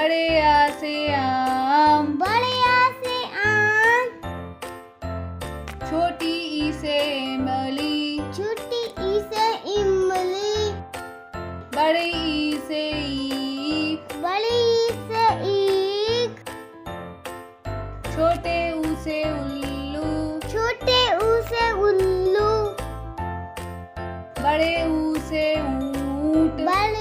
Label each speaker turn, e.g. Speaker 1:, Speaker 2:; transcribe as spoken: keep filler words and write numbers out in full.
Speaker 1: बड़े आ से आम,
Speaker 2: बड़े आ से आम।
Speaker 1: छोटी ई से इमली,
Speaker 2: छोटी ई से इमली।
Speaker 1: बड़े ई से ईख,
Speaker 2: बड़ी ई से ईख।
Speaker 1: छोटे ऊ से उल्लू,
Speaker 2: छोटे ऊ से उल्लू।
Speaker 1: बड़े ऊ से ऊंट,
Speaker 2: बड़े